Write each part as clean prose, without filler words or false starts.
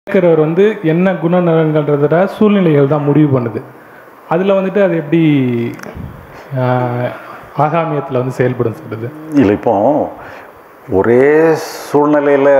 இருக்கிறவர் வந்து என்ன குணநலன்கள்ன்றத சூழ்நிலைகள் தான் முடிவு பண்ணுது. அதில் வந்துட்டு அது எப்படி ஆகாமியத்தில் வந்து செயல்படும் சொல்லுது? இல்லை, இப்போ ஒரே சூழ்நிலையில்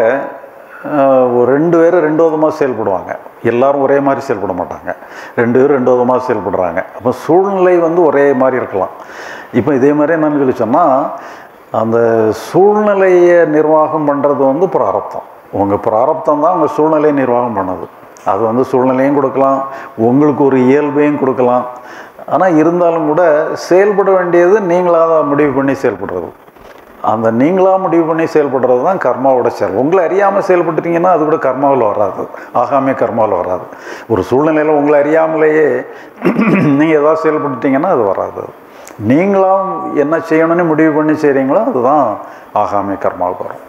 ரெண்டு பேரும் ரெண்டு விதமாக செயல்படுவாங்க. எல்லாரும் ஒரே மாதிரி செயல்பட மாட்டாங்க. ரெண்டு பேரும் ரெண்டு விதமாக செயல்படுறாங்க. அப்போ சூழ்நிலை வந்து ஒரே மாதிரி இருக்கலாம். இப்போ இதே மாதிரி என்னன்னு சொல்லி சொன்னால், அந்த சூழ்நிலையை நிர்வாகம் பண்ணுறது வந்து பிராரப்தம். உங்கள் பிராரப்தம் தான் உங்கள் சூழ்நிலையை நிர்வாகம் பண்ணுது. அது வந்து சூழ்நிலையும் கொடுக்கலாம், உங்களுக்கு ஒரு இயல்பையும் கொடுக்கலாம். ஆனால் இருந்தாலும் கூட செயல்பட வேண்டியது நீங்களாக முடிவு பண்ணி செயல்படுறது. அந்த நீங்களாக முடிவு பண்ணி செயல்படுறது தான் கர்மாவோட செயல். உங்களை அறியாமல் செயல்பட்டுட்டீங்கன்னா அது கூட கர்மாவில் வராது, ஆகாமிய கர்மாவில் வராது. ஒரு சூழ்நிலையில் உங்களை அறியாமலேயே நீங்கள் எதாவது செயல்பட்டுட்டீங்கன்னா அது வராது. நீங்களாம் என்ன செய்யணும்னு முடிவு பண்ணி செய்கிறீங்களோ அதுதான் ஆகாமிய கர்மாவுக்கு வரும்.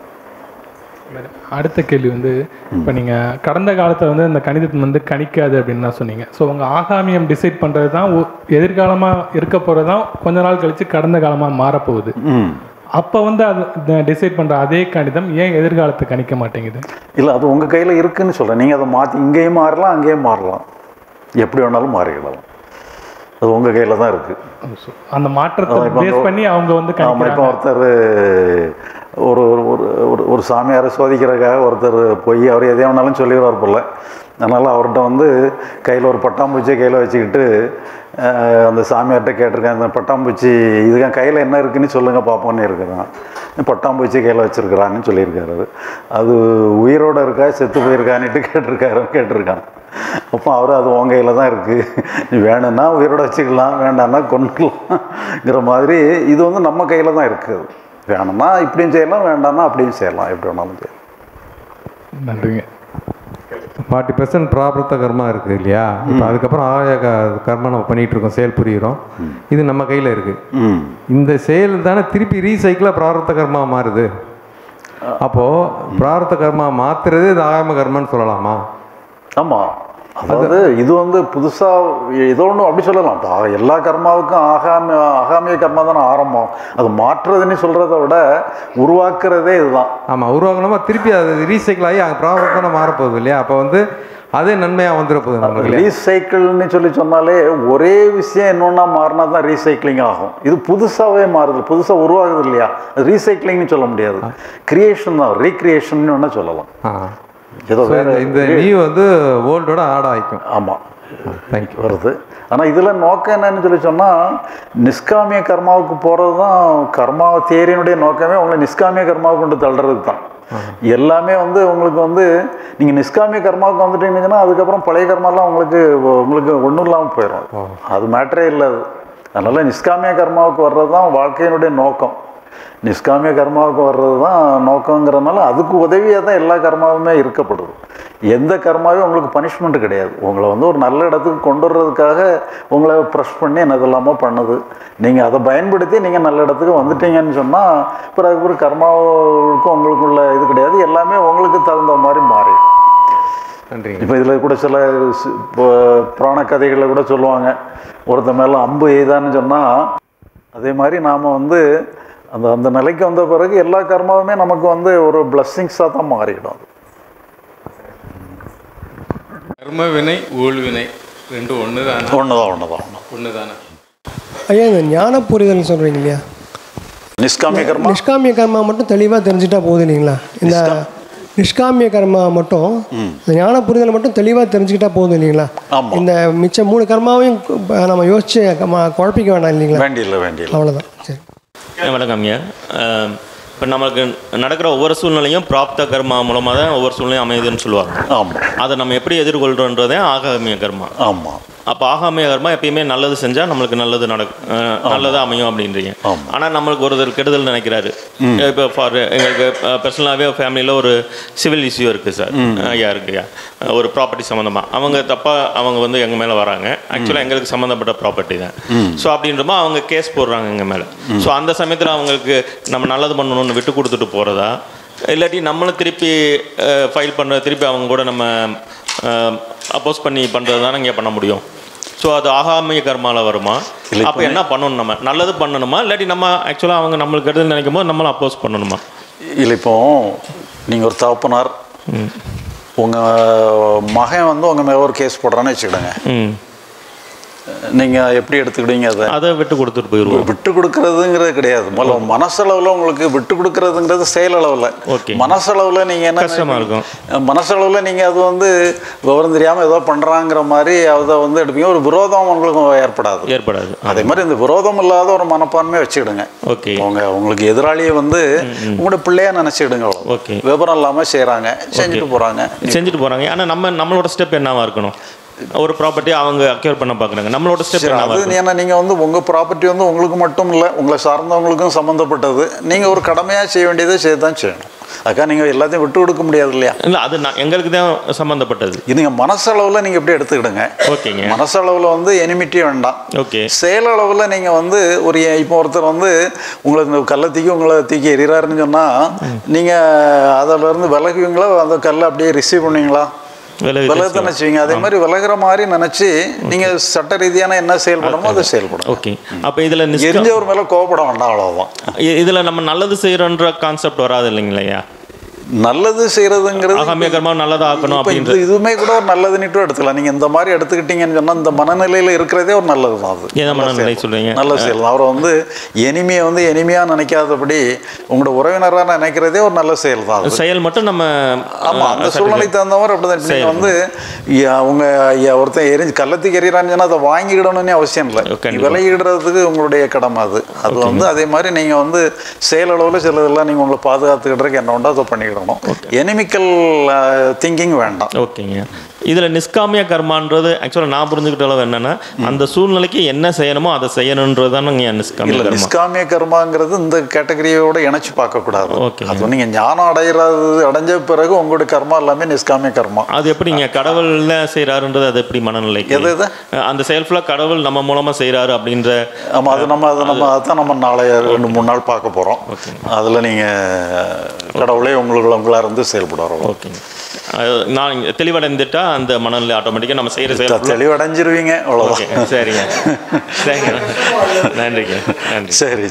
அடுத்த கேள்வி வந்து, இப்போ நீங்கள் கடந்த காலத்தை வந்து இந்த கணிதத்தை வந்து கணிக்காது அப்படின்னு தான் சொன்னீங்க. ஸோ உங்கள் ஆகாமியம் டிசைட் பண்ணுறது தான் எதிர்காலமாக இருக்க போகிறது தான் கொஞ்ச நாள் கழித்து கடந்த காலமாக மாறப்போகுது. அப்போ வந்து அது டிசைட் பண்ணுற அதே கணிதம் ஏன் எதிர்காலத்தை கணிக்க மாட்டேங்குது? இல்லை, அது உங்கள் கையில் இருக்குதுன்னு சொல்கிறேன். நீங்கள் அதை மாற்றி இங்கேயும் மாறலாம், அங்கேயும் மாறலாம், எப்படி வேணாலும் மாறிடலாம். அது உங்கள் கையில் தான் இருக்குது. அந்த மாற்றத்தை பேஸ் பண்ணி அவங்க வந்து இப்போ ஒருத்தர் ஒரு ஒரு ஒரு சாமியாரை சோதிக்கிறதுக்காக ஒருத்தர் போய் அவர் எதையும் வேணாலும் சொல்லிடுவார் போல். அதனால் அவர்கிட்ட வந்து கையில் ஒரு பட்டாம்பூச்சியை கையில் வச்சுக்கிட்டு அந்த சாமியார்கிட்ட கேட்டிருக்கேன், இந்த பட்டாம்பூச்சி இதுக்காக கையில் என்ன இருக்குதுன்னு சொல்லுங்கள் பார்ப்போன்னு இருக்கிறான். பட்டாம்பூச்சி கையில் வச்சுருக்கிறான்னு சொல்லியிருக்காரு. அது உயிரோடு இருக்கா செத்து போயிருக்கான்னுட்டு கேட்டிருக்கான். அப்போ அவர் அது உன் கையில் தான் இருக்குது, நீ வேணும்னா உயிரோட வச்சுக்கலாம், வேண்டாம்னா கொண்டுக்கலாம்ங்கிற மாதிரி இது வந்து நம்ம கையில் தான் இருக்குது. வேணும்னா இப்படியும் செய்யலாம், வேண்டாம்னா அப்படியும் செய்யலாம், எப்படி வேணாலும் செய்யலாம். நன்றிங்க. 40% பிராரப்த கர்மா இருக்குது இல்லையா? இப்போ அதுக்கப்புறம் ஆய கர்மா நம்ம பண்ணிகிட்டு இருக்கோம், செயல் புரிகிறோம். இது நம்ம கையில் இருக்குது. இந்த செயல் தானே திருப்பி ரீசைக்கிளாக பிராரப்த கர்மா மாறுது. அப்போது பிராரப்த கர்மா மாற்றுறது இது ஆகாம கர்மான்னு சொல்லலாமா? ஆமாம், அதாவது இது வந்து புதுசாக ஏதோ ஒன்று அப்படி சொல்லலாம். எல்லா கர்மாவுக்கும் ஆகாமிய கர்மா தானே ஆரம்பம். அது மாற்றுறதுன்னு சொல்கிறத விட உருவாக்குறதே இதுதான். ஆமாம், உருவாக்கணுமா திருப்பி அது ரீசைக்கிள் ஆகி பிராரப்தம் மாறப்போகுது இல்லையா? அப்போ வந்து அதே நன்மையாக வந்துட போகுது நமக்கு. ரீசைக்கிள்னு சொல்லி சொன்னாலே ஒரே விஷயம் இன்னொன்னா மாறினா தான் ரீசைக்கிளிங் ஆகும். இது புதுசாகவே மாறுது, புதுசாக உருவாகுது இல்லையா? அது ரீசைக்கிளிங்னு சொல்ல முடியாது, கிரியேஷன் தான், ரீக்ரியேஷன் வேணால் சொல்லலாம். ஏதோ இந்த நீ வந்து வேர்ல்டோட ஆட் ஆகிக்கும். ஆமாம், தேங்க்யூ வருது. ஆனால் இதில் நோக்கம் என்னன்னு சொல்லி சொன்னால், நிஷ்காமிய கர்மாவுக்கு போகிறது தான் கர்மா தியரியினுடைய நோக்கமே. உங்களை நிஷ்காமிய கர்மாவுக்கு கொண்டு தள்ளுறது தான். எல்லாமே வந்து உங்களுக்கு வந்து நீங்கள் நிஷ்காமிய கர்மாவுக்கு வந்துட்டீங்கன்னா அதுக்கப்புறம் பழைய கர்மாலாம் உங்களுக்கு ஒன்றும் இல்லாமல் போயிடும். அது மேட்டரே இல்லை. அதனால் நிஷ்காமிய கர்மாவுக்கு வர்றது தான் வாழ்க்கையினுடைய நோக்கம். நிஷ்காமிய கர்மாவுக்கு வர்றது தான் நோக்கங்கிறதுனால அதுக்கு உதவியாக தான் எல்லா கர்மாவுமே இருக்கப்படுது. எந்த கர்மாவும் உங்களுக்கு பனிஷ்மெண்ட் கிடையாது. உங்களை வந்து ஒரு நல்ல இடத்துக்கு கொண்டு வர்றதுக்காக உங்களை ப்ரெஷ் பண்ணி என்னதெல்லாமோ பண்ணுது. நீங்கள் அதை பயன்படுத்தி நீங்கள் நல்ல இடத்துக்கு வந்துட்டீங்கன்னு சொன்னால் பிறகு கர்மாவுக்கும் உங்களுக்குள்ள இது கிடையாது, எல்லாமே உங்களுக்கு தகுந்த மாதிரி மாறி. நன்றி. இப்போ இதில் கூட சில புராண கதைகளில் கூட சொல்லுவாங்க, ஒருத்த மேலே அம்பு எய்தான்னு சொன்னால் அதே மாதிரி நாம் வந்து அந்த நிலைக்கு வந்த பிறகு எல்லா கர்மாவுமே நமக்கு வந்து ஒரு பிளஸ்ஸிங்ஸாக தான் மாறிடும். கர்ம வினை ஊழ்வினை ரெண்டும் ஒன்று தானே? ஐயா, இந்த ஞான புரிதல் சொல்கிறீங்க இல்லையா? நிஷ்காமிய கர்மா மட்டும் தெளிவாக தெரிஞ்சுட்டா போகுது இல்லைங்களா? இந்த நிஷ்காமிய கர்மா மட்டும் இந்த ஞான புரிதல் மட்டும் தெளிவாக தெரிஞ்சுக்கிட்டா போதும் இல்லைங்களா? இந்த மிச்சம் 3 கர்மாவையும் நம்ம யோசிச்சு குழப்பிக்க வேண்டாம் இல்லைங்களா? வேண்டிய அவ்வளோதான். சரி, வணக்கம் ஐயா. இப்போ நமக்கு நடக்கிற ஒவ்வொரு சூழ்நிலையும் பிராப்த கர்மா மூலமாக தான் ஒவ்வொரு சூழ்நிலையும் அமையுதுன்னு சொல்லுவாங்க. ஆமாம், அதை நம்ம எப்படி எதிர்கொள்கிறோன்றதே ஆகாமிய கர்மா. ஆமாம். அப்போ ஆகாமிய கர்மா எப்பயுமே நல்லது செஞ்சால் நம்மளுக்கு நல்லது நல்லதாக அமையும் அப்படின்றீங்க. ஆனால் நம்மளுக்கு ஒருத்தர் கெடுதல் நினைக்கிறாரு. இப்போ எங்களுக்கு பர்சனலாகவே ஃபேமிலியில் ஒரு சிவில் இஷ்யூ இருக்குது சார். ஐயா இருக்குயா, ஒரு ப்ராப்பர்ட்டி சம்மந்தமாக அவங்க வந்து எங்கள் மேலே வராங்க. ஆக்சுவலாக எங்களுக்கு சம்மந்தப்பட்ட ப்ராப்பர்ட்டி தான். ஸோ அப்படின்றமா அவங்க கேஸ் போடுறாங்க எங்கள் மேலே. ஸோ அந்த சமயத்தில் அவங்களுக்கு நம்ம நல்லது பண்ணணும்னு விட்டு கொடுத்துட்டு போகிறதா, இல்லாட்டி நம்மளும் திருப்பி ஃபைல் பண்ணுறது, திருப்பி அவங்க கூட நம்ம அப்போஸ் பண்ணி பண்ணுறது தானே இங்கே பண்ண முடியும். ஸோ அது ஆகாமிய கர்மாவில் வருமா? அப்போ என்ன பண்ணணும்? நம்ம நல்லது பண்ணணுமா, இல்லாட்டி நம்ம ஆக்சுவலாக அவங்க நம்மளுக்கு கெடுதல் நினைக்கும் போது நம்மளும் அப்போஸ் பண்ணணுமா? இல்லை, இப்போ நீங்கள் ஒரு தகப்பனார் உங்கள் மகன் வந்து உங்கள் மேலே ஒரு கேஸ் போடுறான்னு வச்சுக்கிடுங்க. நீங்கள் எப்படி எடுத்துக்கிட்டீங்க? அதை விட்டு கொடுத்துட்டு போயிடுவோம். விட்டு கொடுக்கறதுங்கிறது கிடையாது. முதல்ல மனசளவில் உங்களுக்கு விட்டு கொடுக்கறதுங்கிறது செயலளவில். மனசளவில் நீங்கள் என்ன கஷ்டமாக இருக்கும். மனசளவில் நீங்கள் அது வந்து விவரம் தெரியாமல் ஏதோ பண்ணுறாங்கிற மாதிரி அதை வந்து எடுப்பீங்க. ஒரு விரோதம் உங்களுக்கு ஏற்படாது. அதே மாதிரி இந்த விரோதம் இல்லாத ஒரு மனப்பான்மையை வச்சுக்கிடுங்க. ஓகே. உங்களுக்கு எதிராளியை வந்து உங்களோட பிள்ளையா நினச்சிக்கிடுங்க. ஓகே. விவரம் இல்லாமல் செய்கிறாங்க, செஞ்சுட்டு போகிறாங்க. ஆனால் நம்மளோட ஸ்டெப் என்னவா இருக்கணும்? ஒரு ப்ராப்பர்ட்டி அவங்க அக்யூர் பண்ண பார்க்குறாங்க, நம்மளோட ஸ்டெப் அது ஏன்னா நீங்கள் வந்து உங்கள் ப்ராப்பர்ட்டி வந்து உங்களுக்கு மட்டும் இல்லை, உங்களை சார்ந்தவங்களுக்கும் சம்மந்தப்பட்டது. நீங்கள் ஒரு கடமையாக செய்ய வேண்டியதை செய்யத்தான் செய்யணும். அதுக்காக நீங்கள் எல்லாத்தையும் விட்டு கொடுக்க முடியாது இல்லையா? இல்லை, அது எங்களுக்கு தான் சம்மந்தப்பட்டது. இது நீங்கள் மனசளவில் நீங்கள் எப்படி எடுத்துக்கிடுங்க. ஓகேங்க. மனசளவில் வந்து எனிமிட்டி வேண்டாம். ஓகே. செயலளவில் நீங்கள் வந்து இப்போ ஒருத்தர் வந்து உங்களை இந்த கல்லை உங்களை தூக்கி எறிகிறாருன்னு சொன்னால் நீங்கள் அதிலிருந்து விலகுவீங்களா, அந்த கல்லை அப்படியே ரிசீவ் பண்ணுவீங்களா? விலக நினைச்சுவீங்க. அதே மாதிரி விலகிற மாதிரி நினைச்சு நீங்க சட்ட ரீதியான என்ன செயல்படணுமோ அதை செயல்படும். ஓகே. அப்ப இதுல எரிஞ்சவர் மேல கோபப்பட வேண்டாம், அவ்வளவுதான். இதுல நம்ம நல்லது செய்யறோன்ற கான்செப்ட் வராது இல்லைங்களா? நல்லது செய்யறதுங்கிறது ஆகாமிய கர்மாவை நல்லதா ஆக்கணும் அப்படின்றது இதுவுமே கூட ஒரு நல்லதுன்னுட்டு எடுத்துக்கலாம். நீங்க இந்த மாதிரி எடுத்துக்கிட்டீங்கன்னு சொன்னா இந்த மனநிலையில இருக்கிறதே ஒரு நல்லது தான். அது என்ன மனநிலை சொல்றீங்க? நல்ல செயல். அவரை வந்து எனிமையை வந்து எனிமையா நினைக்காதபடி உங்களோட உறவினராக நினைக்கிறதே ஒரு நல்ல செயல் தான். செயல் மட்டும் நம்ம ஆமா அந்த சூழ்நிலைக்கு தகுந்த மாதிரி அப்படிதான். நீங்க வந்து உங்க ஒருத்தன் எரிஞ்சு கள்ளத்துக்கு எறிகிறான்னு சொன்னா அதை வாங்கிக்கிடணும்னு அவசியம் இல்லை. விலகிடுறதுக்கு உங்களுடைய கடமை அது. அது வந்து அதே மாதிரி நீங்க வந்து செயலளவில் சிலதெல்லாம் நீங்க உங்களை பாதுகாத்துக்கிட்டதுக்கு என்ன உண்டோ அதை பண்ணிக்கிடணும். எனிமிக்கல் திங்கிங் வேண்டாம். ஓகேங்க. இதில் நிஷ்காமிய கர்மான்றது ஆக்சுவலாக நான் புரிஞ்சுக்கிட்ட அளவு என்னன்னா, அந்த சூழ்நிலைக்கு என்ன செய்யணுமோ அதை செய்யணுன்றது தானே நிஷ்காமிய கர்மா. நிஷ்காமிய கர்மாங்கிறது இந்த கேட்டகரியோட இணைச்சு பார்க்கக்கூடாது. ஓகே. அது நீங்கள் ஞானம் அடைஞ்ச பிறகு உங்களுடைய கர்மா எல்லாமே நிஷ்காமிய கர்மா. அது எப்படிங்க கடவுள் செய்கிறாருன்றது அது எப்படி மனநிலை? எது அந்த செயல்ஃபுல்லாக கடவுள் நம்ம மூலமாக செய்கிறாரு அப்படின்ற. ஆமாம், அதுதான் நம்ம நாளை 2-3 நாள் பார்க்க போகிறோம். அதில் நீங்கள் கடவுளே உங்களாக இருந்து செயல்படுறோம். ஓகேங்க. நான் தெளிவடைந்துட்டா அந்த மனநிலை ஆட்டோமேட்டிக்காக நம்ம செய்கிற செயல் தெளிவடைஞ்சிருவீங்க. அவ்வளோதான். சரிங்க. சரிங்க. நன்றிங்க. நன்றி. சரி.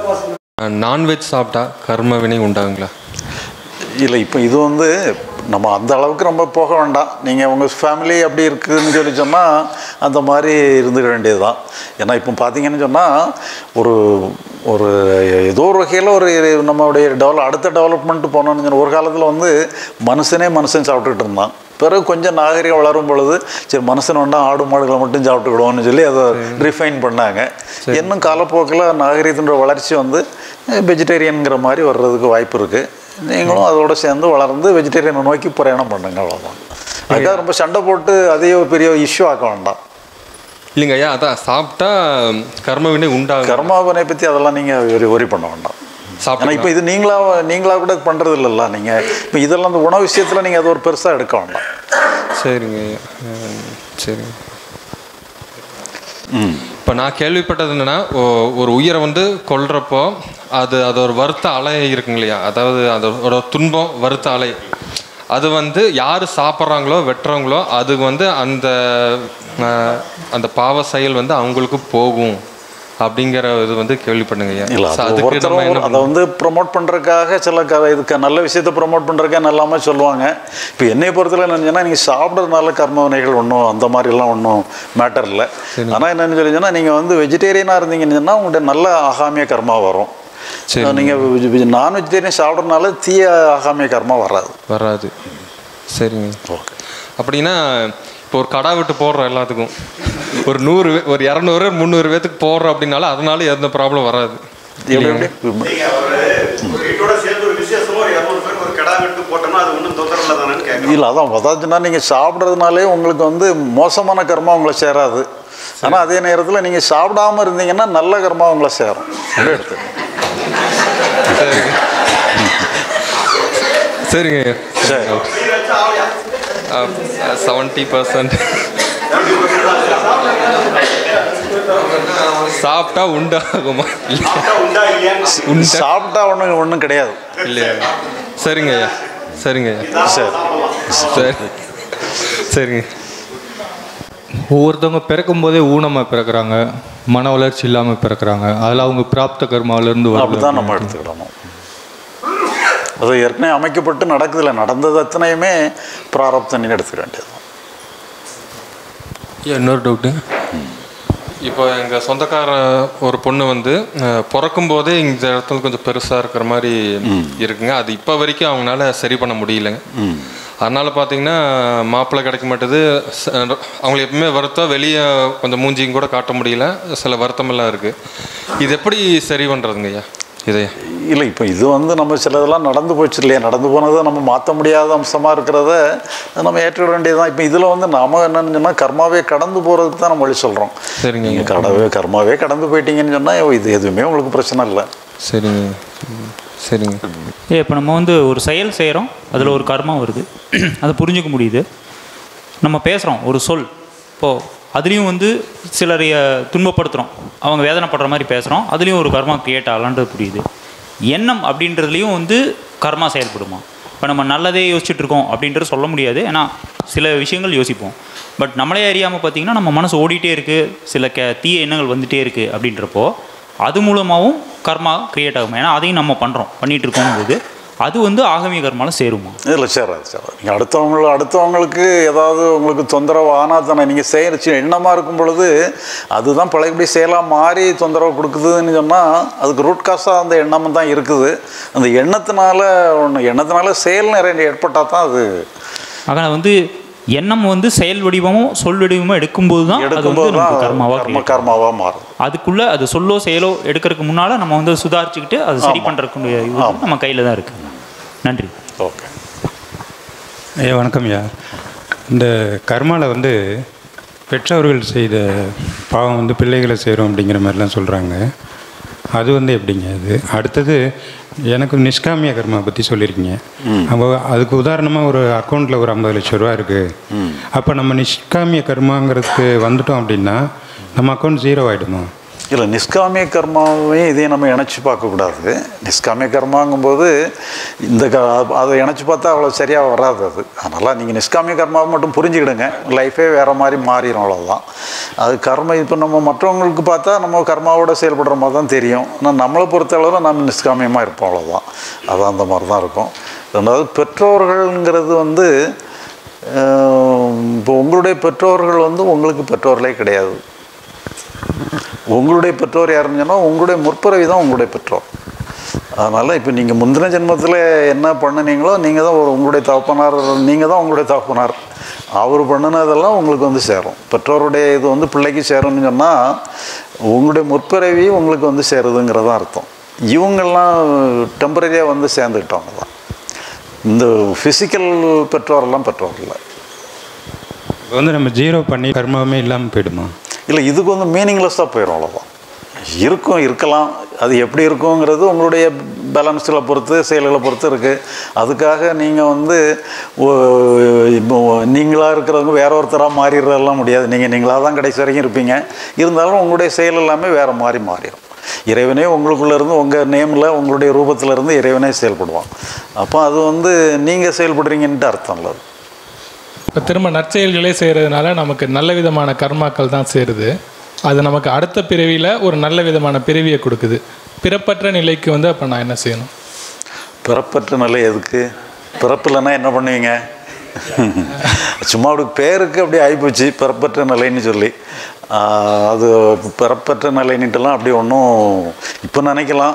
நான்வெஜ் சாப்பிட்டா கர்ம வினை உண்டாகுங்களா? இல்லை, இப்போ இது வந்து நம்ம அந்த அளவுக்கு ரொம்ப போக வேண்டாம். நீங்கள் உங்கள் ஃபேமிலி அப்படி இருக்குதுன்னு சொல்லி சொன்னால் அந்த மாதிரி இருந்துக்க வேண்டியது தான். ஏன்னா இப்போ பார்த்தீங்கன்னு சொன்னால் ஒரு ஏதோ ஒரு வகையில் ஒரு நம்மளுடைய அடுத்த டெவலப்மெண்ட் போனோம்னு சொன்னால் ஒரு காலத்தில் வந்து மனுஷன் சாப்பிட்டுக்கிட்டு இருந்தான். பிறகு கொஞ்சம் நாகரிகம் வளரும் பொழுது சரி மனுஷன் வேண்டாம் ஆடு மாடுகளை மட்டும் சாப்பிட்டுக்கிடுவோம்னு சொல்லி அதை ரிஃபைன் பண்ணாங்க. இன்னும் காலப்போக்கில் நாகரிகத்தினுடைய வளர்ச்சி வந்து வெஜிடேரியனுங்கிற மாதிரி வர்றதுக்கு வாய்ப்பு இருக்குது. நீங்களும் அதோடு சேர்ந்து வளர்ந்து வெஜிடேரியனை நோக்கி பிரயாணம் பண்ணுங்க. அவ்வளோதான். அதுக்காக ரொம்ப சண்டை போட்டு அதே ஒரு பெரிய இஷ்யூ ஆக்க வேண்டாம். இல்லைங்க ஐயா, அதான் சாப்பிட்டா கர்மவினை உண்டாகும். கர்மாவினை பற்றி அதெல்லாம் நீங்கள் ஒரி பண்ண வேண்டாம். ஏன்னா இப்போ இது நீங்களா கூட பண்ணுறது இல்லைல்ல. நீங்கள் இப்போ இதெல்லாம் அந்த உணவு விஷயத்தில் நீங்கள் அது ஒரு பெருசாக எடுக்க வேண்டாம். சரிங்க ஐயா. சரிங்க. இப்போ நான் கேள்விப்பட்டது என்னென்னா, ஒரு உயிரை வந்து கொல்றப்போ அது ஒரு வருத்த அலை இருக்குங்க இல்லையா, அதாவது அதோட துன்பம் வருத்த அலை, அது வந்து யார் சாப்பிட்றாங்களோ வெட்டுறவங்களோ அது வந்து அந்த பாவ செயல் வந்து அவங்களுக்கு போகும் அப்படிங்கிற இது வந்து கேள்விப்படுங்க ஐயா. அதை வந்து ப்ரொமோட் பண்ணுறதுக்காக சில இதுக்கு நல்ல விஷயத்தை ப்ரொமோட் பண்ணுறதுக்காக நல்லாமல் சொல்லுவாங்க. இப்போ என்னை பொறுத்தவரை என்னன்னா, நீங்கள் சாப்பிட்றதுனால கர்ம வினைகள் ஒன்றும் அந்த மாதிரிலாம் ஒன்றும் மேட்டர் இல்லை. ஆனால் என்னென்னு சொல்லிச்சுன்னா, நீங்கள் வந்து வெஜிடேரியனாக இருந்தீங்கன்னு சொன்னால் உங்கள்கிட்ட நல்ல ஆகாமிய கர்மா வரும். நீங்கள் நான் வெஜிடேரியன் சாப்பிட்றதுனால தீய ஆகாமிய கர்மா வராது. சரிங்க. ஓகே. அப்படின்னா இப்போ ஒரு கடா விட்டு போடுறோம் எல்லாத்துக்கும், ஒரு 100 ஒரு 200 300 பேத்துக்கு போடுறோம் அப்படின்னால அதனால எந்த ப்ராப்ளம் வராது. இல்லை, அதான் நீங்கள் சாப்பிட்றதுனாலே உங்களுக்கு வந்து மோசமான கர்மா உங்களை சேராது. ஆனால் அதே நேரத்தில் நீங்கள் சாப்பிடாமல் இருந்தீங்கன்னா நல்ல கர்மா உங்களை சேரும். சரிங்க. சரி. 70% சாப்பிட்டா உண்டாகுமா? சாப்பிட்டா ஒன்றும் கிடையாது இல்லையா? சரிங்க ஐயா. சரிங்க ஐயா. சரிங்க. ஒவ்வொருத்தவங்க பிறக்கும் போதே ஊனமாக பிறக்கிறாங்க, மன வளர்ச்சி இல்லாமல் பிறக்கிறாங்க. அதில் அவங்க பிராப்த கர்மாவிலேருந்து அப்படி தான் நம்ம எடுத்துக்கிடணும். அது ஏற்கனவே அமைக்கப்பட்டு நடக்குதில்ல, நடந்தது அத்தனையுமே பிராரப்தம்னு எடுத்துக்க வேண்டியது. இன்னொரு டவுட்டு, இப்போ எங்கள் சொந்தக்கார ஒரு பொண்ணு வந்து பிறக்கும் போதே இந்த இடத்துல கொஞ்சம் பெருசாக இருக்கிற மாதிரி இருக்குங்க. அது இப்போ வரைக்கும் அவங்களால சரி பண்ண முடியலைங்க. அதனால் பார்த்தீங்கன்னா மாப்பிள்ளை கிடைக்க மாட்டேது. அவங்களுக்கு எப்பவுமே வருத்தம், வெளியே கொஞ்சம் மூஞ்சியும் கூட காட்ட முடியல, சில வருத்தமெல்லாம் இருக்குது. இது எப்படி சரி பண்ணுறதுங்க ஐயா? இதே இல்லை, இப்போ இது வந்து நம்ம சிலதெல்லாம் நடந்து போச்சு இல்லையா, நடந்து போனதை நம்ம மாற்ற முடியாத அம்சமாக இருக்கிறத நம்ம ஏற்றுக்க வேண்டியது தான். இப்போ இதில் வந்து நம்ம என்னன்னு சொன்னால் கர்மாவே கடந்து போகிறதுக்கு தான் நம்ம வழி சொல்கிறோம். சரிங்க. நீங்கள் கர்மாவே கடந்து போயிட்டீங்கன்னு சொன்னால் இது எதுவுமே உங்களுக்கு பிரச்சனை இல்லை. சரிங்க சரிங்க. இப்போ நம்ம வந்து ஒரு செயல் செய்கிறோம், அதில் ஒரு கர்மா வருது, அதை புரிஞ்சுக்க முடியுது. நம்ம பேசுகிறோம் ஒரு சொல், இப்போது அதுலேயும் வந்து சிலரைய துன்பப்படுத்துகிறோம், அவங்க வேதனைப்படுற மாதிரி பேசுகிறோம், அதுலேயும் ஒரு கர்மா கிரியேட் ஆகலான்றது புரியுது. எண்ணம் அப்படின்றதுலேயும் வந்து கர்மா செயல்படுமா? இப்போ நம்ம நல்லதே யோசிச்சுட்டு இருக்கோம் அப்படின்றது சொல்ல முடியாது, ஏன்னா சில விஷயங்கள் யோசிப்போம். பட் நம்மளே அறியாமல் பார்த்திங்கன்னா நம்ம மனசு ஓடிட்டே இருக்குது, சில தீய எண்ணங்கள் வந்துகிட்டே இருக்குது. அப்படின்றப்போ அது மூலமாகவும் கர்மா கிரியேட் ஆகும், ஏன்னா அதையும் நம்ம பண்ணிகிட்டு இருக்கோங்கும்போது அது வந்து ஆகமிய கர்மாவில் சேருமா? இல்லை, சேராது. நீங்கள் அடுத்தவங்களுக்கு ஏதாவது உங்களுக்கு தொந்தரவு ஆனால் தானே நீங்கள் செய்யறச்சு எண்ணமாக இருக்கும் பொழுது அதுதான் பழையபடி செயலாக மாறி தொந்தரவு கொடுக்குதுன்னு சொன்னால் அதுக்கு ரூட் காசாக அந்த எண்ணம் தான் இருக்குது. அந்த எண்ணத்தினால செயல் நிறைய ஏற்பட்டால் தான் அது. ஆனால் வந்து எண்ணம் வந்து செயல் வடிவமும் சொல் வடிவமும் எடுக்கும்போது தான் கர்மாவாக மாறும். அதுக்குள்ளே அது சொல்லோ செயலோ எடுக்கிறதுக்கு முன்னால் நம்ம வந்து சுதாரிச்சுக்கிட்டு அது சரி பண்ணுறதுக்கு நம்ம கையில் தான் இருக்குது. நன்றி. ஓகே ஐயா, வணக்கம் ஐயா. இந்த கர்மாவில் வந்து பெற்றோர்கள் செய்த பாவம் வந்து பிள்ளைகளை செய்கிறோம் அப்படிங்கிற மாதிரிலாம் சொல்கிறாங்க. அது வந்து எப்படிங்க அது? அடுத்தது எனக்கு நிஷ்காமிய கர்மா பற்றி சொல்லியிருக்கீங்க. அப்போ அதுக்கு உதாரணமாக ஒரு அக்கௌண்ட்டில் ஒரு 50 லட்ச ரூபா இருக்குது. அப்போ நம்ம நிஷ்காமிய கர்மாங்கிறதுக்கு வந்துட்டோம் அப்படின்னா நம்ம அக்கௌண்ட் 0 ஆகிடுமா? இல்லை, நிஷ்காமிய கர்மாவையும் இதையும் நம்ம இணைச்சி பார்க்கக்கூடாது. நிஷ்காமிய கர்மாங்கும்போது அதை இணைச்சி பார்த்தா அவ்வளோ சரியாக வராது அது. அதனால் நீங்கள் நிஷ்காமிய கர்மாவை மட்டும் புரிஞ்சுக்கிடுங்க, லைஃபே வேறு மாதிரி மாறிடும், அவ்வளோதான். அது கர்ம இப்போ நம்ம மற்றவங்களுக்கு பார்த்தா நம்ம கர்மாவோட செயல்படுற மாதிரி தான் தெரியும். ஆனால் நம்மளை பொறுத்தளவில் நம்ம நிஷ்காமியமாக இருப்போம், அவ்வளோதான். அது அந்த மாதிரி தான் இருக்கும். ரெண்டாவது பெற்றோர்கள்ங்கிறது வந்து இப்போ உங்களுடைய பெற்றோர்கள் வந்து உங்களுக்கு பெற்றோர்களே கிடையாது. உங்களுடைய பெற்றோர் யாருன்னு சொன்னால் உங்களுடைய முற்பிறவி தான் உங்களுடைய பெற்றோர். அதனால் இப்போ நீங்கள் முந்தின ஜென்மத்தில் என்ன பண்ணினீங்களோ நீங்கள் தான் உங்களுடைய தகப்பனார், நீங்கள் தான் உங்களுடைய தகப்பனார். அவர் பண்ணினதெல்லாம் உங்களுக்கு வந்து சேரும். பெற்றோருடைய இது வந்து பிள்ளைக்கு சேரும்னு சொன்னால் உங்களுடைய முற்பிறவி உங்களுக்கு வந்து சேருதுங்கிறதான் அர்த்தம். இவங்கெல்லாம் டெம்பரரியாக வந்து சேர்ந்துக்கிட்டவங்க தான். இந்த ஃபிசிக்கல் பெற்றோரெல்லாம் பெற்றோர் இல்லை. இப்போ வந்து நம்ம 0 பண்ணி கர்மாவே இல்லாமல் போயிடுமா? இல்லை, இதுக்கு வந்து மீனிங்லெஸ்ஸாக போயிடும், அவ்வளோதான். இருக்கலாம், அது எப்படி இருக்குங்கிறது உங்களுடைய பேலன்ஸ்களை பொறுத்து செயல்களை பொறுத்து இருக்குது. அதுக்காக நீங்கள் வந்து இப்போ நீங்களாக இருக்கிறவங்க வேற ஒருத்தராக மாறிடுறதெல்லாம் முடியாது. நீங்களாக தான் கடைசி வரைக்கும் இருப்பீங்க. இருந்தாலும் உங்களுடைய செயல் எல்லாமே வேறு மாறிடும். இறைவனே உங்களுக்குள்ளேருந்து உங்கள் நேமில் உங்களுடைய ரூபத்திலேருந்து இறைவனே செயல்படுவான். அப்போ அது வந்து நீங்கள் செயல்படுறீங்கன்ட்டு அர்த்தம் இல்லை. இப்போ திரும்ப நற்செயல்களே செய்கிறதுனால நமக்கு நல்ல விதமான கர்மாக்கள் தான் சேருது. அது நமக்கு அடுத்த பிறவியில் ஒரு நல்ல விதமான பிறவியை கொடுக்குது. பிறப்பற்ற நிலைக்கு வந்து அப்போ நான் என்ன செய்யணும்? பிறப்பற்ற நிலை எதுக்கு? பிறப்பில்லைன்னா என்ன பண்ணுவீங்க? சும்மா அப்படி பேருக்கு அப்படி ஆகிப்போச்சு பிறப்பற்ற நிலைன்னு சொல்லி. அது பிறப்பற்ற நிலைன்னுட்டுலாம் அப்படி ஒன்றும் இப்போ நினைக்கலாம்.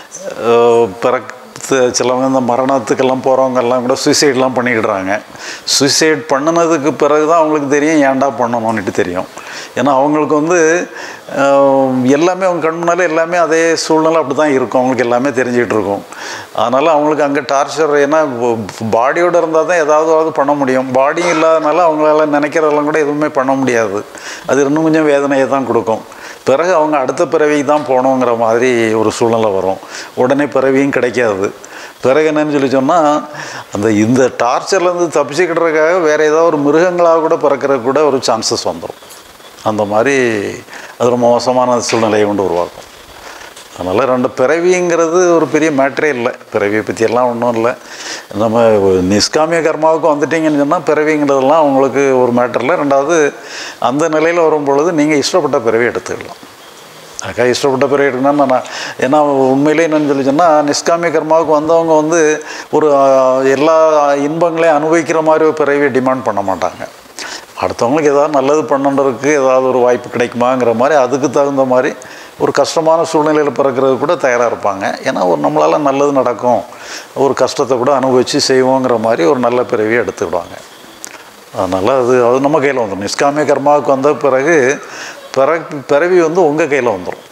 சிலவங்க இந்த மரணத்துக்கெல்லாம் போகிறவங்கெல்லாம் கூட சூசைட்லாம் பண்ணிக்கிடுறாங்க. சூசைட் பண்ணினதுக்கு பிறகு தான் அவங்களுக்கு தெரியும் ஏன்டா பண்ணணும்னுட்டு தெரியும். ஏன்னா அவங்களுக்கு வந்து எல்லாமே அவங்க கண் முன்னாலே எல்லாமே அதே சூழ்நிலை அப்படி தான் இருக்கும், அவங்களுக்கு எல்லாமே தெரிஞ்சுக்கிட்டு இருக்கும். அதனால் அவங்களுக்கு அங்கே டார்ச்சர், ஏன்னா பாடியோடு இருந்தால் தான் ஏதாவது பண்ண முடியும். பாடியும் இல்லாதனால அவங்களால நினைக்கிறதெல்லாம் கூட எதுவுமே பண்ண முடியாது. அது இன்னும் கொஞ்சம் வேதனையை தான் கொடுக்கும். பிறகு அவங்க அடுத்த பிறவிக்கு தான் போகணுங்கிற மாதிரி ஒரு சூழ்நிலை வரும். உடனே பிறவியும் கிடைக்காது. பிறகு என்னன்னு சொல்லி சொன்னால் இந்த டார்ச்சர்லேருந்து தப்பிச்சுக்கிட்டுறதுக்காக வேறு ஏதாவது ஒரு மிருகங்களாக கூட பிறக்கிறதுக்கு கூட ஒரு சான்சஸ் வந்துடும். அந்த மாதிரி அது ரொம்ப மோசமான சூழ்நிலையை கொண்டு உருவாக்கும். அதனால் ரெண்டு பிறவிங்கிறது ஒரு பெரிய மேட்டரே இல்லை. பிறவியை பற்றியெல்லாம் ஒன்றும் இல்லை. நம்ம நிஷ்காமிய கர்மாவுக்கு வந்துட்டீங்கன்னு சொன்னால் பிறவிங்கிறதெல்லாம் உங்களுக்கு ஒரு மேட்டர் இல்லை. ரெண்டாவது அந்த நிலையில் வரும் பொழுது நீங்கள் இஷ்டப்பட்ட பிறவி எடுத்துக்கலாம். அக்கா இஷ்டப்பட்ட பிறகு இருக்குன்னா நான் ஏன்னா உண்மையிலே என்னன்னு சொல்லி சொன்னால் நிஷ்காமிய கர்மாவுக்கு வந்தவங்க வந்து ஒரு எல்லா இன்பங்களையும் அனுபவிக்கிற மாதிரி ஒரு பிறவியை டிமாண்ட் பண்ண மாட்டாங்க. அடுத்தவங்களுக்கு ஏதாவது நல்லது பண்ணுறதுக்கு ஏதாவது ஒரு வாய்ப்பு கிடைக்குமாங்கிற மாதிரி அதுக்கு தகுந்த மாதிரி ஒரு கஷ்டமான சூழ்நிலையில் பிறக்கிறது கூட தயாராக இருப்பாங்க. ஏன்னா ஒரு நம்மளால் நல்லது நடக்கும், ஒரு கஷ்டத்தை கூட அனுபவித்து செய்வோங்கிற மாதிரி ஒரு நல்ல பிறவியை எடுத்துக்கிடுவாங்க. அதனால் அது நம்ம கையில் வந்துடும். நிஷ்காமிய கர்மாவுக்கு வந்த பிறகு பிறவி வந்து உங்கள் கையில் வந்துடும்.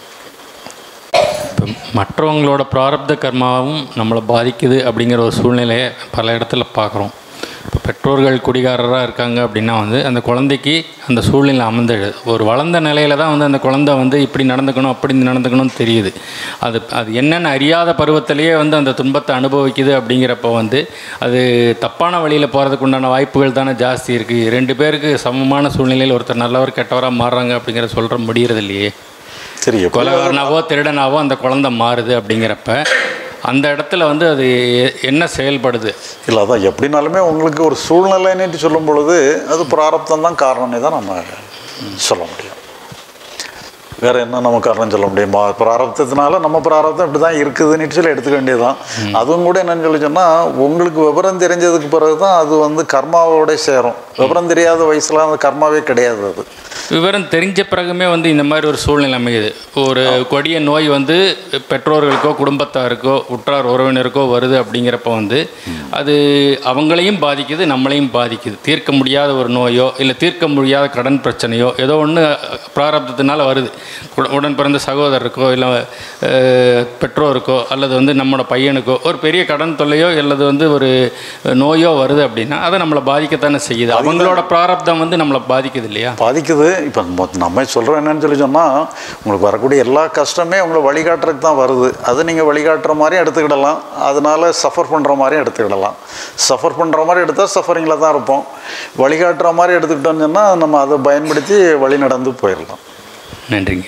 இப்போ மற்றவங்களோட பிராரப்த கர்மாவும் நம்மளை பாதிக்குது அப்படிங்கிற ஒரு சூழ்நிலையை பல இடத்துல பார்க்குறோம். இப்போ பெற்றோர்கள் குடிகாரராக இருக்காங்க அப்படின்னா வந்து அந்த குழந்தைக்கு அந்த சூழ்நிலை அமைந்துடுது. ஒரு வளர்ந்த நிலையில தான் வந்து அந்த குழந்தை வந்து இப்படி நடந்துக்கணும் அப்படி நடந்துக்கணும்னு தெரியுது. அது என்னென்னு அறியாத பருவத்திலேயே வந்து அந்த துன்பத்தை அனுபவிக்குது. அப்படிங்கிறப்ப வந்து அது தப்பான வழியில் போகிறதுக்கு உண்டான வாய்ப்புகள் தானே ஜாஸ்தி இருக்குது. 2 பேருக்கு சமமான சூழ்நிலையில் ஒருத்தர் நல்லவர் கெட்டவராக மாறுறாங்க அப்படிங்கிற சொல்கிற முடிகிறது இல்லையே. சரி, கொலைகாரனாவோ திருடனாவோ அந்த குழந்தை மாறுது. அப்படிங்கிறப்ப அந்த இடத்துல வந்து அது என்ன செயல்படுது? இல்லை, அதான் எப்படினாலுமே உங்களுக்கு ஒரு சூழ்நிலைன்னு சொல்லும் பொழுது அது பிராரப்தம் தான் காரணம்னே தான் நம்ம சொல்ல முடியும். வேறு என்ன நம்ம காரணம் சொல்ல முடியுமா? பிராரப்தத்தினால நம்ம பிராரப்தம் இப்படி தான் இருக்குதுன்னு சொல்லி எடுத்துக்க வேண்டியதுதான். அதுவும் கூட என்னன்னு சொல்லி சொன்னால் உங்களுக்கு விவரம் தெரிஞ்சதுக்கு பிறகு தான் அது வந்து கர்மாவோட சேரும். விவரம் தெரியாத வயசுல அந்த கர்மாவே கிடையாது. அது விவரம் தெரிஞ்ச பிறகுமே வந்து இந்த மாதிரி ஒரு சூழ்நிலை அமையுது. ஒரு கொடிய நோய் வந்து பெற்றோர்களுக்கோ குடும்பத்தாருக்கோ உற்றார் உறவினருக்கோ வருது. அப்படிங்கிறப்ப வந்து அது அவங்களையும் பாதிக்குது, நம்மளையும் பாதிக்குது. தீர்க்க முடியாத ஒரு நோயோ இல்லை தீர்க்க முடியாத கடன் பிரச்சனையோ ஏதோ ஒன்று பிராரப்தத்தினால வருது. உடன் பிறந்த சகோதரருக்கோ இல்லை பெற்றோருக்கோ அல்லது வந்து நம்மளோட பையனுக்கோ ஒரு பெரிய கடன் தொல்லையோ அல்லது வந்து ஒரு நோயோ வருது அப்படின்னா அதை நம்மளை பாதிக்கத்தானே செய்யுது. அவங்களோட பிராரப்தம் வந்து நம்மளை பாதிக்குது இல்லையா? பாதிக்குது. இப்போ நம்ம சொல்கிறோம் என்னன்னு சொல்லி சொன்னால் உங்களுக்கு வரக்கூடிய எல்லா கஷ்டமே உங்களை வழிகாட்டுறதுக்கு தான் வருது. அது நீங்கள் வழிகாட்டுற மாதிரியும் எடுத்துக்கிடலாம், அதனால சஃபர் பண்ணுற மாதிரியும் எடுத்துக்கிடலாம். சஃபர் பண்ணுற மாதிரி எடுத்தால் சஃபரிங்கில் தான் இருப்போம். வழிகாட்டுற மாதிரி எடுத்துக்கிட்டோன்னு சொன்னால் நம்ம அதை பயன்படுத்தி வழி நடந்து போயிடலாம். நன்றிங்க.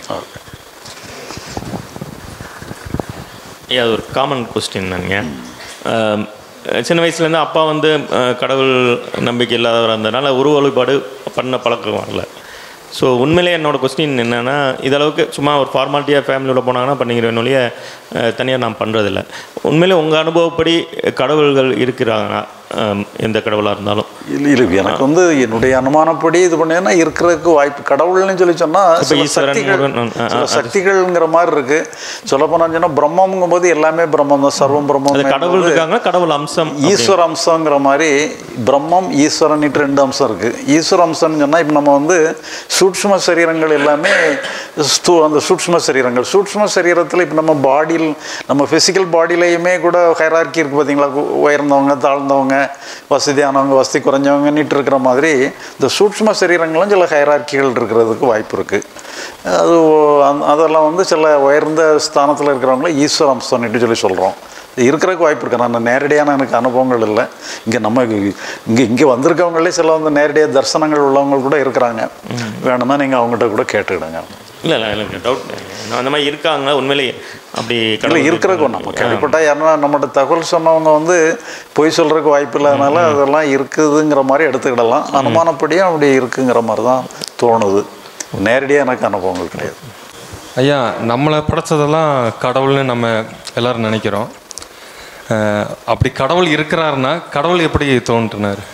அது ஒரு காமன் கொஸ்டின் தானுங்க. சின்ன வயசுலேருந்து அப்பா வந்து கடவுள் நம்பிக்கை இல்லாதவராக இருந்ததுனால உருவ வழிபாடு பண்ண பழக்கம் வரல. ஸோ உண்மையிலே என்னோடய கொஸ்டின் என்னென்னா, இதளவுக்கு சும்மா ஒரு ஃபார்மாலிட்டியாக ஃபேமிலியோட போனாங்கன்னா பண்ணிக்கிறேன் ஒழிய தனியாக நான் பண்ணுறதில்ல. உண்மையிலே உங்கள் அனுபவப்படி கடவுள்கள் இருக்கிறாங்கன்னா எந்த கடவுளாக இருந்தாலும்? இல்லை, எனக்கு வந்து என்னுடைய அனுமானப்படி இது பண்ணேன்னா இருக்கிறதுக்கு வாய்ப்பு. கடவுள்னு சொல்லி சொன்னால் சில சக்திகள்ங்கிற மாதிரி இருக்குது. சொல்லப்போனால் சொன்னால் பிரம்மங்கும் போது எல்லாமே பிரம்மம் தான், சர்வம் பிரம்மம். கடவுள் இருக்காங்க, கடவுள் அம்சம், ஈஸ்வர அம்சங்கிற மாதிரி பிரம்மம் ஈஸ்வரன் 2 அம்சம் இருக்குது. ஈஸ்வர அம்சம்னு சொன்னால் இப்போ நம்ம வந்து சூட்சும சரீரங்கள் எல்லாமே அந்த சூட்சும சரீரங்கள் சூட்சும சரீரத்தில் இப்போ நம்ம பாடியில் நம்ம ஃபிசிக்கல் பாடியிலையுமே கூட ஹைரார்க்கி இருக்குது பார்த்தீங்களா? உயர்ந்தவங்க தாழ்ந்தவங்க, வசதியானவங்க வசதி குறைஞ்சவங்கன்னுட்டு இருக்கிற மாதிரி இந்த சூட்சும சரீரங்களும் சில ஹைரார்க்கிகள் இருக்கிறதுக்கு வாய்ப்பு இருக்குது. அதெல்லாம் வந்து சில உயர்ந்த ஸ்தானத்தில் இருக்கிறவங்கள ஈஸ்வர அம்சம்னுட்டு சொல்லி சொல்கிறோம். இருக்கிறதுக்கு வாய்ப்பு இருக்குது. நான் நேரடியான எனக்கு அனுபவங்கள் இல்லை. இங்கே வந்திருக்கவங்களே சில வந்து நேரடியாக தரிசனங்கள் உள்ளவங்க கூட இருக்கிறாங்க. வேணும்னா நீங்கள் அவங்ககிட்ட கூட கேட்டுக்கிடுங்க. இல்லை எனக்கு டவுட் அந்த மாதிரி இருக்காங்க உண்மையிலேயே அப்படி கடவுள் இருக்கிறதுக்கு நம்ம கேள்விப்பட்டால் யாருன்னா நம்மகிட்ட தகவல் சொன்னவங்க வந்து பொய் சொல்கிறதுக்கு வாய்ப்பு இல்லாதனால அதெல்லாம் இருக்குதுங்கிற மாதிரி எடுத்துக்கிடலாம். அனுமானப்படியும் அப்படி இருக்குங்கிற மாதிரி தான் தோணுது. நேரடியாக எனக்கு அனுபவங்கள் கிடையாது. ஐயா, நம்மளை படைச்சதெல்லாம் கடவுள்னு நம்ம எல்லோரும் நினைக்கிறோம். அப்படி கடவுள் இருக்கிறாருன்னா கடவுள் எப்படி தோன்றினார்?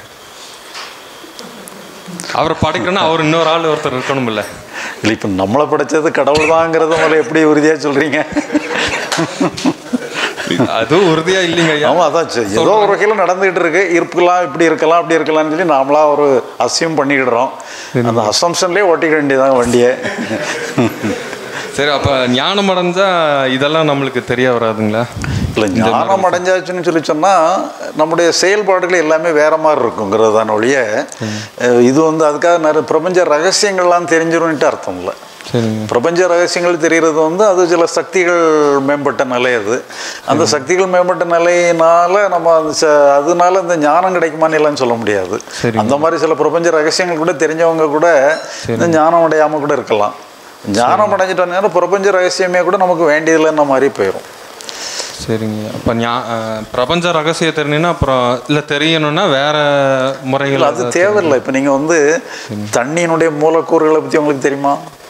அவரை படைக்கணும்னா அவர் இன்னொரு ஆள் ஒருத்தர் இருக்கணும் இல்லை? இல்லை, இப்போ நம்மளை படைச்சது கடவுள் தாங்கிறத முதல்ல எப்படி உறுதியாக சொல்கிறீங்க? அதுவும் உறுதியாக இல்லைங்க. ஆமாம், அதான் ஏதோ ஒரு வகையில் நடந்துகிட்டு இருக்கு. இருக்கலாம், இப்படி இருக்கலாம், அப்படி இருக்கலாம்னு சொல்லி நாமளாக ஒரு அசியம் பண்ணிக்கிடுறோம். அந்த அசம்ஷன்லேயே ஓட்டிக்க வேண்டியதான் வண்டியை. சரி, அப்போ ஞானம் அடைஞ்சால் இதெல்லாம் நம்மளுக்கு தெரிய வராதுங்களா? இல்லை, ஞானம் அடைஞ்சாச்சுன்னு சொல்லி சொன்னால் நம்முடைய செயல்பாடுகள் எல்லாமே வேறு மாதிரி இருக்குங்கிறது தான் ஒழிய இது வந்து அதுக்காக நிறைய பிரபஞ்ச ரகசியங்கள்லாம் தெரிஞ்சிரும்ன்ட்டு அர்த்தம் இல்லை. பிரபஞ்ச ரகசியங்கள் தெரிகிறது வந்து அது சில சக்திகள் மேம்பட்ட நிலை. அந்த சக்திகள் மேம்பட்ட நிலையினால நம்ம அதனால இந்த ஞானம் கிடைக்குமான்னு எல்லாம் சொல்ல முடியாது. அந்த மாதிரி சில பிரபஞ்ச ரகசியங்கள் கூட தெரிஞ்சவங்க கூட இந்த ஞானம் அடையாமல் கூட இருக்கலாம். ஞானம் அடைஞ்சிட்டோம்னா பிரபஞ்ச ரகசியமே கூட நமக்கு வேண்டியதில்லைன்ன மாதிரி போயிடும். சரிங்க. அப்போ பிரபஞ்ச ரகசியம் தெரியணுன்னா அப்புறம் இல்லை தெரியணும்னா வேறு முறைகள் அது தேவையில்லை. இப்போ நீங்கள் வந்து தண்ணியினுடைய மூலக்கூறுகளை பற்றி உங்களுக்கு தெரியுமா?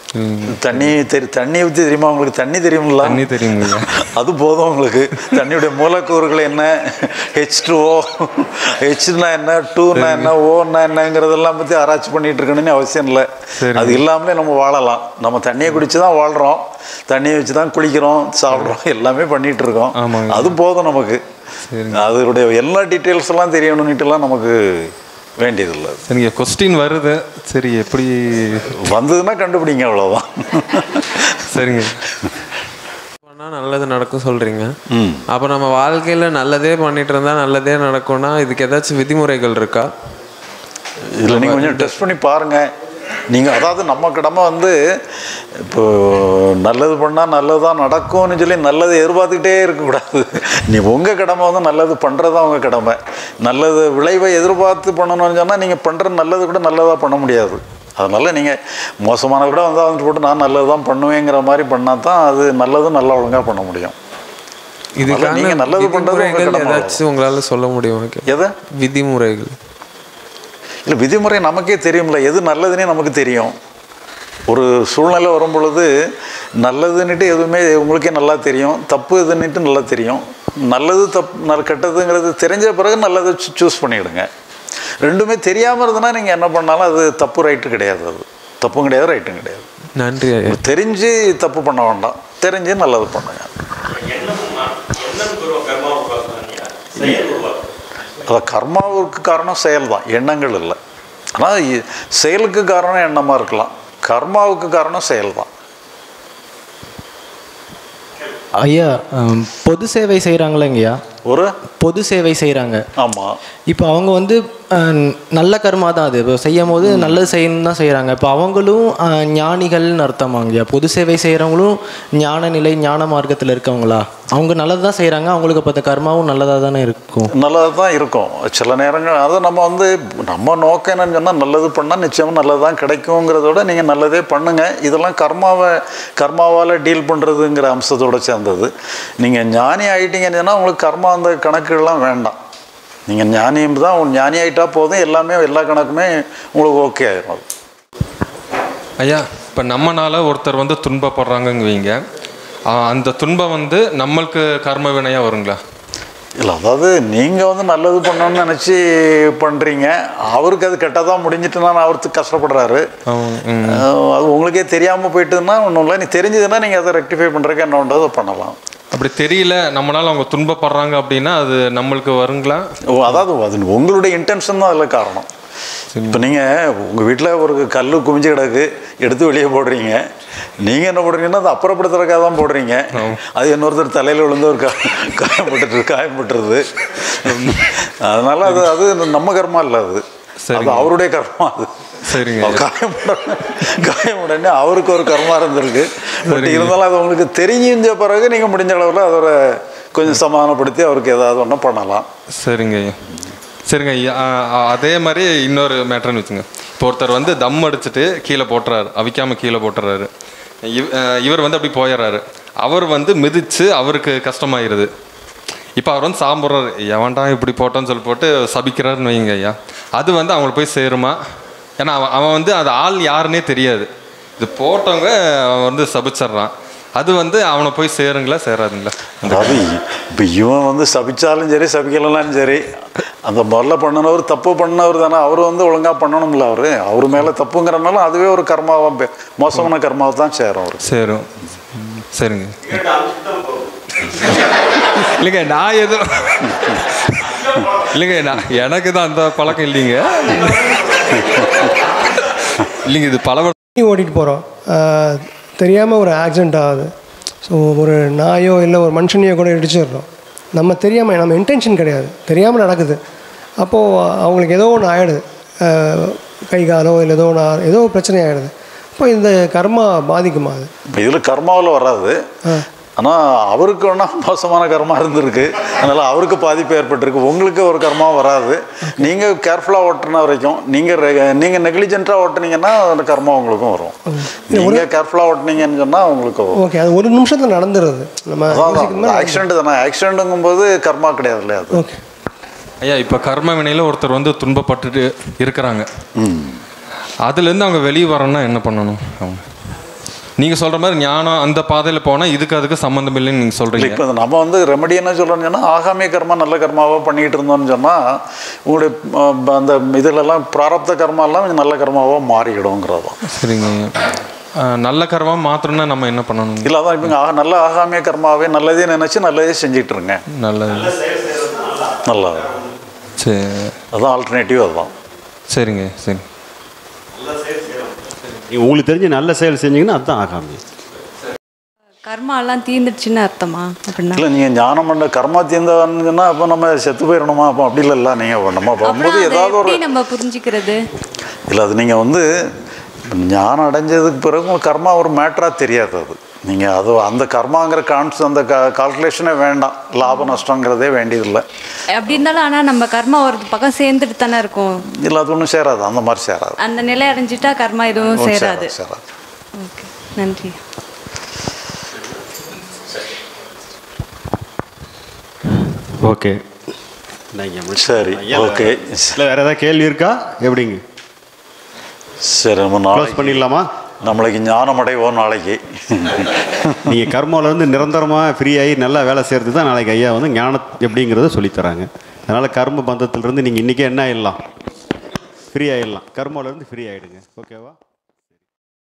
தண்ணி ஊற்றி தெரியுமா உங்களுக்கு? தண்ணி தெரியுங்களா? தண்ணி தெரியுங்க. அது போதும் உங்களுக்கு. தண்ணியுடைய மூலக்கூறுகள் என்ன, H2O, Hனா என்ன, 2னா என்ன, Oனா என்னங்கிறதெல்லாம் பற்றி ஆராய்ச்சி பண்ணிகிட்டு இருக்கணும்னு அவசியம் இல்லை. அது இல்லாமலே நம்ம வாழலாம். நம்ம தண்ணியை குடிச்சு தான் வாழ்கிறோம், தண்ணியை வச்சு தான் குளிக்கிறோம், சாப்பிட்றோம், எல்லாமே பண்ணிகிட்டு இருக்கோம். அது போதும் நமக்கு. அதனுடைய எல்லா டீட்டெயில்ஸ் எல்லாம் தெரியணுன்னுட்டுலாம் நமக்கு வேண்டியதில்லை. சரிங்க, கொஸ்டின் வருது. சரி, எப்படி வந்ததுன்னா கண்டுபிடிங்க, அவ்வளோதான். சரிங்க. நல்லது நடக்கும் சொல்கிறீங்க. அப்போ நம்ம வாழ்க்கையில் நல்லதே பண்ணிட்டு இருந்தால் நல்லதே நடக்கும்னா இதுக்கு ஏதாச்சும் விதிமுறைகள் இருக்கா? இதில் நீங்கள் கொஞ்சம் டெஸ்ட் பண்ணி பாருங்கள். நீங்கள் அதாவது நம்ம கடமை வந்து இப்போ நல்லது பண்ணால் நல்லது தான் நடக்கும்னு சொல்லி நல்லது எதிர்பார்த்துக்கிட்டே இருக்கக்கூடாது. நீ உங்கள் கடமை வந்து நல்லது பண்ணுறது தான் உங்கள் கடமை. நல்லது விளைவை எதிர்பார்த்து பண்ணணும்னு சொன்னால் நீங்கள் பண்ணுற நல்லது கூட நல்லதாக பண்ண முடியாது. அதனால் நீங்கள் மோசமான கூட வந்து வந்து போட்டு நான் நல்லது தான் பண்ணுவேங்கிற மாதிரி பண்ணால் தான் அது நல்லதும் நல்லா ஒழுங்காக பண்ண முடியும். இதுக்காக நீங்கள் நல்லது பண்ணுறது ஏதாச்சும் உங்களால் சொல்ல முடியுமா? எதை விதிமுறைகள்? இல்லை, விதிமுறை நமக்கே தெரியும்ல, எது நல்லதுன்னே நமக்கு தெரியும். ஒரு சூழ்நிலை வரும் பொழுது நல்லதுன்னுட்டு எதுவுமே உங்களுக்கே நல்லா தெரியும், தப்பு எதுன்னுட்டு நல்லா தெரியும். நல்லது கெட்டதுங்கிறது தெரிஞ்ச பிறகு நல்லது சூஸ் பண்ணிவிடுங்க. ரெண்டுமே தெரியாமல் இருந்ததுன்னா நீங்கள் என்ன பண்ணாலும் அது தப்பு ரைட்டு கிடையாது. அது தப்பும் கிடையாது, ரைட்டும் கிடையாது. நன்றி. தெரிஞ்சு தப்பு பண்ண வேண்டாம், தெரிஞ்சு நல்லது பண்ணுங்க. அதான் கர்மாவுக்கு காரணம் செயல் தான், எண்ணங்கள் இல்லை. ஆனால் செயலுக்கு காரணம் எண்ணமாக இருக்கலாம், கர்மாவுக்கு காரணம் செயல் தான். ஐயா, பொது சேவை செய்கிறாங்களேங்கய்யா, ஒரு பொது சேவை செய்கிறாங்க. ஆமாம். இப்போ அவங்க வந்து நல்ல கர்மா தான் அது. இப்போ செய்யும் போது நல்லது செய்யணும் தான் செய்கிறாங்க. இப்போ அவங்களும் ஞானிகள்னு அர்த்தமாங்கய்யா? பொது சேவை செய்கிறவங்களும் ஞான நிலை, ஞான மார்க்கத்தில் இருக்கவங்களா? அவங்க நல்லது தான் செய்கிறாங்க, அவங்களுக்கு பார்த்த கர்மாவும் நல்லதாக தானே இருக்கும்? நல்லதாக தான் இருக்கும் சில நேரங்கள். அதை நம்ம நோக்கம் என்னன்னு சொன்னால் நல்லது பண்ணால் நிச்சயமாக நல்லது தான் கிடைக்குங்கிறதோட நீங்கள் நல்லதே பண்ணுங்கள். இதெல்லாம் கர்மாவால் டீல் பண்ணுறதுங்கிற அம்சத்தோடு சேர்ந்தது. நீங்கள் ஞானி ஆகிட்டீங்கன்னு சொன்னால் உங்களுக்கு கர்மா அந்த கணக்குகள்லாம் வேண்டாம். நீங்கள் ஞானியும் தான், ஞானி ஆகிட்டா போதும், எல்லா கணக்குமே உங்களுக்கு ஓகே ஆகிடும். ஐயா, இப்போ நம்மனால ஒருத்தர் வந்து துன்பப்படுறாங்கங்க வைங்க, அந்த துன்பம் வந்து நம்மளுக்கு கர்ம வினையாக வருங்களா? இல்லை, அதாவது நீங்கள் வந்து நல்லது பண்ணணும்னு நினச்சி பண்ணுறீங்க, அவருக்கு அது கெட்டதாக முடிஞ்சிட்டுனா அவருக்கு கஷ்டப்படுறாரு. அது உங்களுக்கே தெரியாமல் போயிட்டுன்னா ஒன்றும் இல்லை. நீ தெரிஞ்சதுன்னா நீங்கள் அதை ரெக்டிஃபை பண்ணுறதுக்கு என்ன பண்ணுறது அதை பண்ணலாம். அப்படி தெரியல நம்மளால அவங்க துன்பப்படுறாங்க அப்படின்னா அது நம்மளுக்கு வருங்களா? அதாவது அது உங்களுடைய இன்டென்ஷன் தான் அதில் காரணம். இப்போ நீங்கள் உங்கள் வீட்டில் ஒரு கல் குமிஞ்சு கிடக்கு, எடுத்து வெளியே போடுறீங்க. நீங்கள் என்ன போடுறீங்கன்னா அது அப்புறப்படுத்துறதுக்காக தான் போடுறீங்க. அது இன்னொருத்தர் தலையில் விழுந்து ஒரு காயப்பட்டுருது. அதனால் அது நம்ம கர்மா இல்லை, அது அவருடைய கர்மா. அது சரிங்க. காயம் உடனே அவருக்கு ஒரு கர்மா இருந்திருக்கு. பட் இருந்தாலும் அது உங்களுக்கு தெரிஞ்ச பிறகு நீங்கள் முடிஞ்ச அளவில் அதோட கொஞ்சம் சமாதானப்படுத்தி அவருக்கு ஏதாவது ஒன்று பண்ணலாம். சரிங்க சரிங்க. அதே மாதிரி இன்னொரு மேட்டர்னு வச்சுங்க. இப்போ ஒருத்தர் வந்து தம் அடிச்சுட்டு கீழே போட்டுறாரு, அவிக்காமல் கீழே போட்டுறாரு. இவர் வந்து அப்படி போயிடுறாரு. அவர் வந்து மிதித்து அவருக்கு கஷ்டமாயிருது. இப்போ அவர் வந்து சாம்பிட்றாரு, எவன்டா இப்படி போட்டோன்னு சொல்லி போட்டு சபிக்கிறாருன்னு வைங்க ஐயா. அது வந்து அவங்களுக்கு போய் சேருமா? ஏன்னா அவன் வந்து அது ஆள் யாருன்னே தெரியாது, இது போட்டவங்க அவன் வந்து சபிச்சிட்றான். அது வந்து அவனை போய் சேருங்களா சேராதுங்களா? அதாவது இப்போ இவன் வந்து சபிச்சாலும் சரி சபிக்கலனாலும் சரி, அந்த முதல்ல பண்ணினவர் தப்பு பண்ணவர் தானே, அவர் வந்து ஒழுங்காக பண்ணணும்ல. அவர் மேலே தப்புங்கிறனால அதுவே ஒரு கர்மாவாக, மோசமான கர்மாவை தான் சேரும் அவர். சேரும். சரிங்க. இல்லைங்க, நான் எதுவும் இல்லைங்க, எனக்கு தான் அந்த பழக்கம் இல்லைங்க. இல்லைங்க, இது பல ஓட்டிகிட்டு போகிறோம், தெரியாமல் ஒரு ஆக்சிடெண்ட் ஆகுது. ஸோ ஒரு நாயோ இல்லை ஒரு மனுஷனையோ கூட இடிச்சிடுறோம். நம்ம தெரியாமல், நம்ம இன்டென்ஷன் கிடையாது, தெரியாமல் நடக்குது. அப்போது அவங்களுக்கு ஏதோ ஒன்று ஆகிடுது, கை காலோ இல்லை ஏதோ பிரச்சனை ஆகிடுது. அப்போ இந்த கர்மா பாதிக்குமா? அது இப்போ இதில் கர்மாவில் வராது. ஆனால் அவருக்கு ஒன்றா மோசமான கர்மா இருந்திருக்கு, அதனால் அவருக்கு பாதிப்பு ஏற்பட்டிருக்கு. உங்களுக்கு ஒரு கர்மா வராது. நீங்கள் கேர்ஃபுல்லாக ஓட்டுன வரைக்கும், நீங்கள் நெக்லிஜென்ட்டாக ஓட்டுனீங்கன்னா அந்த கர்மா உங்களுக்கும் வரும். நீங்கள் கேர்ஃபுல்லாக ஓட்டுனீங்கன்னு சொன்னால் உங்களுக்கு வரும். ஓகே, அது ஒரு நிமிஷத்தில் நடந்துடுது. நம்ம ஆக்சிடென்ட் தானே, ஆக்சிடென்ட்டுங்கும்போது கர்மா கிடையாது இல்லையா? அது ஓகே ஐயா. இப்போ கர்ம வினையில் ஒருத்தர் வந்து துன்பப்பட்டுட்டு இருக்கிறாங்க, அதுலேருந்து அவங்க வெளியே வரணும்னா என்ன பண்ணணும்? அவங்க நீங்கள் சொல்கிற மாதிரி ஞானம் அந்த பாதையில் போனால் இதுக்கு அதுக்கு சம்மந்தம் இல்லைன்னு நீங்கள் சொல்கிறீங்க. இப்போ நம்ம வந்து ரெமடி என்ன சொல்கிறோம்னு சொன்னால் ஆகாமிய கர்மா நல்ல கர்மாவாக பண்ணிகிட்டு இருந்தோம்னு சொன்னால் உங்களுடைய அந்த இதிலெல்லாம் பிராரப்த கர்மாலாம் கொஞ்சம் நல்ல கர்மாவாக மாறிக்கிடுங்கிறதும். சரிங்க. நல்ல கர்மா மாத்திரம்னா நம்ம என்ன பண்ணணும்? இல்லை அதான் இப்போ நல்ல ஆகாமிய கர்மாவே நல்லதே நினச்சி நல்லதே செஞ்சுட்டு இருங்க. நல்லது நல்லா. சரி, அதுதான் ஆல்டர்னேட்டிவ். அதுதான். சரிங்க. சரி, உங்களுக்கு தெரிஞ்ச நல்ல செயல் செஞ்சீங்கன்னா அதுதான் ஆகாமியம். கர்மாலாம் தீர்ந்துடுச்சுன்னு அர்த்தமா? அப்படின்னா இல்லை, நீங்கள் ஞானம் பண்ண கர்மா தீர்ந்தவன்னா அப்போ நம்ம செத்து போயிடணுமா? அப்போ அப்படி இல்லை. நீங்கள் நம்ம போகும்போது ஏதாவது ஒரு நம்ம புரிஞ்சுக்கிறது இல்லை, அது நீங்கள் வந்து ஞானம் அடைஞ்சதுக்கு பிறகு உங்களுக்கு கர்மா ஒரு மேட்டராக தெரியாது. அது நீங்கள் அது அந்த கர்மாங்கிற அந்த கால்குலேஷனே வேண்டாம். லாப நஷ்டங்கிறதே வேண்டியதில்லை. அப்படி இருந்தாலும் ஆனால் நம்ம கர்மா ஒரு பக்கம் சேர்ந்துட்டு தானே இருக்கும். இல்லை, அது ஒன்றும் சேராது. அந்த மாதிரி சேராது. அந்த நிலை அடைஞ்சிட்டா கர்மா எதுவும் சேராது. ஓகே, நன்றி. ஓகே, சரி, ஓகே. இல்லை, வேறு ஏதாவது கேள்வி இருக்கா? எப்படிங்க? சரி, நம்ம நாளைக்கு பண்ணிடலாமா? நம்மளுக்கு ஞானம் அடைவோம் நாளைக்கு. நீங்கள் கர்மாவிலேருந்து நிரந்தரமாக ஃப்ரீ ஆகி நல்லா வேலை செய்கிறது தான் நாளைக்கு ஐயா வந்து ஞானம் எப்படிங்கிறத சொல்லித்தராங்க. அதனால் கர்ம பந்தத்திலிருந்து நீங்கள் இன்றைக்கே என்ன ஆகிடலாம்? ஃப்ரீ ஆகிடலாம். கர்மாவிலேருந்து ஃப்ரீ ஆகிடுங்க. ஓகேவா?